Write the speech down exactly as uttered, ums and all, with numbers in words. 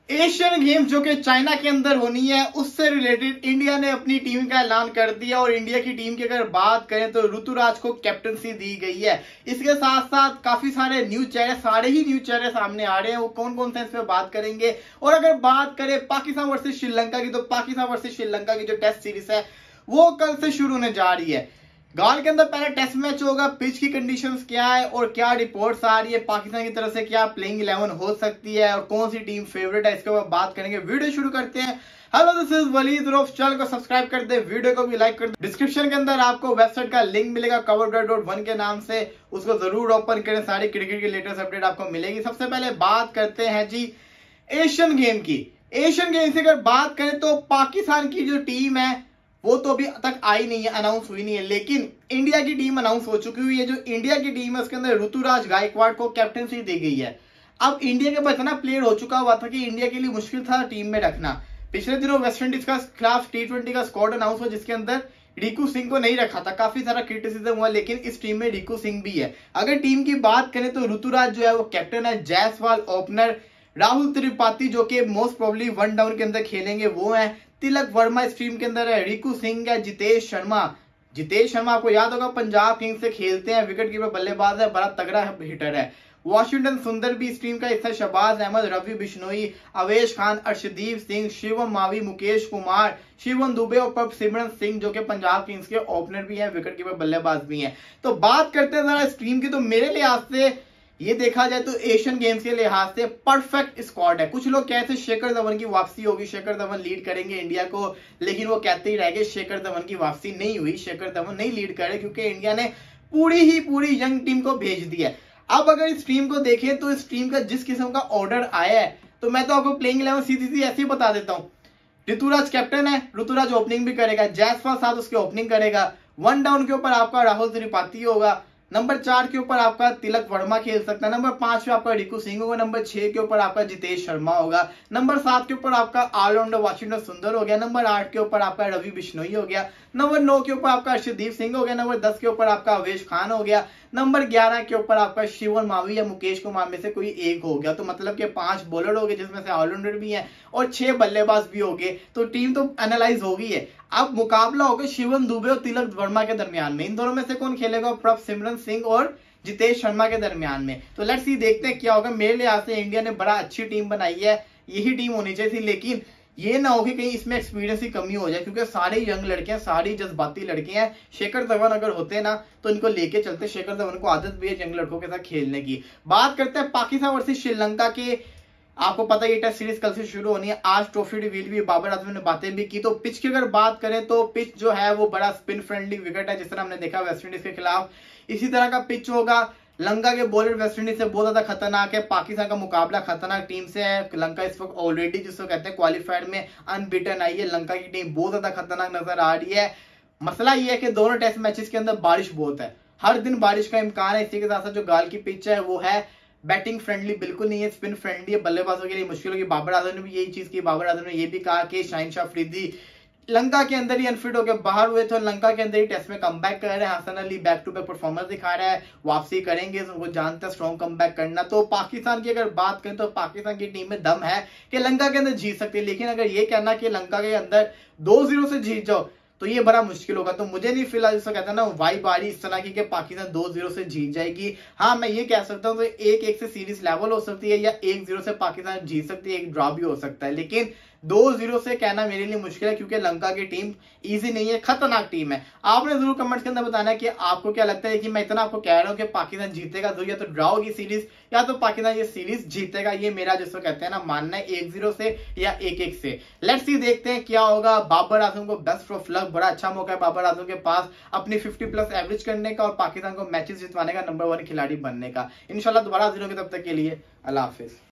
Asian games जो कि China के अंदर होनी है, उससे रिलेटेड इंडिया ने अपनी टीम का ऐलान कर दिया। और इंडिया की टीम की अगर बात करें तो ऋतुराज को कैप्टनसी दी गई है। इसके साथ साथ काफी सारे न्यूज चेहरे, सारे ही न्यूज चेहरे सामने आ रहे हैं। वो कौन कौन से इस पे बात करेंगे। और अगर बात करें पाकिस्तान वर्सेस श्रीलंका की, तो पाकिस्तान वर्सेस श्रीलंका की जो टेस्ट सीरीज है वो कल से शुरू होने जा रही है। गाल के अंदर पहले टेस्ट मैच होगा। पिच की कंडीशंस क्या है और क्या रिपोर्ट्स आ रही है, पाकिस्तान की तरफ से क्या प्लेइंग इलेवन हो सकती है और कौन सी टीम फेवरेट है, इसके ऊपर बात करेंगे। वीडियो शुरू करते हैं। Hello, this is Waleed Rauf. Channel को सब्सक्राइब कर दे, वीडियो को भी लाइक कर दे। डिस्क्रिप्शन के अंदर आपको वेबसाइट का लिंक मिलेगा कवर डॉट वन के नाम से, उसको जरूर ओपन करें। सारी क्रिकेट की लेटेस्ट अपडेट आपको मिलेगी। सबसे पहले बात करते हैं जी एशियन गेम की। एशियन गेम की अगर बात करें तो पाकिस्तान की जो टीम है वो तो अभी तक आई नहीं है, अनाउंस हुई नहीं है, लेकिन इंडिया की टीम अनाउंस हो चुकी हुई है। जो इंडिया की टीम है उसके अंदर ऋतुराज गायकवाड़ को कैप्टनसी दी गई है। अब इंडिया के पास इतना प्लेयर हो चुका हुआ था कि इंडिया के लिए मुश्किल था टीम में रखना। पिछले दिनों वेस्ट इंडीज का खिलाफ टी ट्वेंटी का स्क्वाड अनाउंस हुआ, जिसके अंदर रिकू सिंह को नहीं रखा था। काफी सारा क्रिटिसिज्म हुआ, लेकिन इस टीम में रिकू सिंह भी है। अगर टीम की बात करें तो ऋतुराज जो है वो कैप्टन है, जायसवाल ओपनर, राहुल त्रिपाठी जो कि मोस्ट प्रोबेबली वन डाउन के अंदर खेलेंगे वो है, तिलक वर्मा इस टीम के अंदर है, रिकू सिंह है, जितेश शर्मा। जितेश शर्मा आपको याद होगा पंजाब किंग्स से खेलते हैं, विकेट कीपर बल्लेबाज है, बड़ा तगड़ा हिटर है। वॉशिंगटन सुंदर भी इस टीम का हिस्सा, शहबाज अहमद, रवि बिश्नोई, अवेश खान, अर्शदीप सिंह, शिवम मावी, मुकेश कुमार, शिवम दुबे और प्रभ सिमरन सिंह जो कि पंजाब किंग्स के ओपनर भी है, विकेट कीपर बल्लेबाज भी है। तो बात करते हैं जरा इस टीम की, तो मेरे लिहाज से ये देखा जाए तो एशियन गेम्स के लिहाज से परफेक्ट स्क्वाड है। कुछ लोग कहते हैं शेखर धवन की वापसी होगी, शेखर धवन लीड करेंगे इंडिया को, लेकिन वो कहते ही रह गए शेखर धवन की वापसी नहीं हुई। शेखर धवन नहीं लीड करे क्योंकि इंडिया ने पूरी ही पूरी यंग टीम को भेज दिया है। अब अगर इस टीम को देखें तो इस टीम का जिस किस्म का ऑर्डर आया है, तो मैं तो आपको प्लेइंग इलेवन सीधी सी ऐसे ही बता देता हूँ। ऋतुराज कैप्टन है, ऋतुराज ओपनिंग भी करेगा, जायसवाल साथ उसके ओपनिंग करेगा। वन डाउन के ऊपर आपका राहुल त्रिपाठी होगा। नंबर चार के ऊपर आपका तिलक वर्मा खेल सकता है। नंबर पांच पे आपका रिकू सिंह होगा। नंबर छह के ऊपर आपका जितेश शर्मा होगा। नंबर सात के ऊपर आपका ऑलराउंडर वॉशिंगटन सुंदर हो गया। नंबर आठ के ऊपर आपका रवि बिश्नोई हो गया। नंबर नौ के ऊपर आपका अर्शदीप सिंह हो गया। नंबर दस के ऊपर आपका अवेश खान हो गया। नंबर ग्यारह के ऊपर आपका शिवन मावी या मुकेश कुमार में से कोई एक हो गया। तो मतलब कि पांच बॉलर हो गए, जिसमें से ऑलराउंडर भी है और छह बल्लेबाज भी हो गए। तो टीम तो एनालाइज हो गई है। अब मुकाबला होगा शिवन दुबे और तिलक वर्मा के दरमियान में। इन दोनों में से कौन खेलेगा? प्रभ सिमरन सिंह और जितेश शर्मा के दरमियान में। तो लेट्स सी, देखते हैं क्या होगा। मेरे लिहाज से इंडिया ने बड़ा अच्छी टीम बनाई है, यही टीम होनी चाहिए थी, लेकिन ये ना हो कि कहीं इसमें एक्सपीरियंस की कमी हो जाए, क्योंकि सारे यंग लड़के हैं, सारी जज्बाती लड़के हैं। शेखर धवन अगर होते ना तो इनको लेके चलते। शेखर धवन को आदत भी है यंग लड़कों के साथ खेलने की। बात करते हैं पाकिस्तान वर्सेस श्रीलंका के। आपको पता है ये टेस्ट सीरीज कल से शुरू होनी है। आज ट्रॉफी रिवील भी, बाबर आजम ने बातें भी की। तो पिच की अगर बात करें तो पिच जो है वो बड़ा स्पिन फ्रेंडली विकेट है, जिस तरह हमने देखा वेस्ट इंडीज के खिलाफ। इसी तरह का पिच होगा। लंका के बॉलर वेस्ट इंडीज से बहुत ज्यादा खतरनाक है। पाकिस्तान का मुकाबला खतरनाक टीम से है। लंका इस वक्त ऑलरेडी जिसको कहते हैं क्वालिफाइड में अनबीटन आई है। लंका की टीम बहुत ज्यादा खतरनाक नजर आ रही है। मसला ये है कि दोनों टेस्ट मैचेस के अंदर बारिश बहुत है, हर दिन बारिश का इम्कान है। इसी के साथ साथ जो गाल की पिच है वो है बैटिंग फ्रेंडली बिल्कुल नहीं है, स्पिन फ्रेंडली है, बल्लेबाजों के लिए मुश्किल होगी। बाबर आजम ने भी यही चीज की। बाबर आजम ने यह भी कहा कि शाहिन शाह अफरीदी लंका के अंदर ही अनफिट होकर बाहर हुए थे, लंका के अंदर ही टेस्ट में कमबैक कर रहे हैं। Hasan Ali back to back performance दिखा रहा है, वापसी करेंगे, वो जानते हैं स्ट्रॉन्ग कमबैक करना। तो पाकिस्तान की अगर बात करें तो पाकिस्तान की टीम में दम है कि लंका के अंदर जीत सकती है, लेकिन अगर ये कहना कि लंका के अंदर दो जीरो से जीत जाओ तो ये बड़ा मुश्किल होगा। तो मुझे नहीं फिलहाल जिसको कहता है ना वाइब आ रही इस तरह की कि पाकिस्तान दो जीरो से जीत जाएगी। हाँ, मैं ये कह सकता हूँ तो एक एक से सीरीज लेवल हो सकती है, या एक जीरो से पाकिस्तान जीत सकती है, एक ड्रॉ भी हो सकता है, लेकिन दो जीरो से कहना मेरे लिए मुश्किल है, क्योंकि लंका की टीम इजी नहीं है, खतरनाक टीम है। आपने जरूर कमेंट्स के अंदर बताना है कि आपको क्या लगता है कि मैं इतना आपको कह रहा हूँ कि पाकिस्तान जीतेगा, तो या तो ड्रॉ होगी सीरीज या तो पाकिस्तान ये सीरीज जीतेगा। ये मेरा जिसको कहते हैं ना मानना है, एक जीरो से या एक एक से। लेट्स सी, देखते हैं क्या होगा। बाबर आजम को बेस्ट ऑफ लक, बड़ा अच्छा मौका है बाबर आजम के पास अपनी फिफ्टी प्लस एवरेज करने का और पाकिस्तान को मैचेस जितवाने का, नंबर वन खिलाड़ी बनने का। इंशाल्लाह दोबारा हाजिर होंगे, तब तक के लिए अल्लाह हाफिज।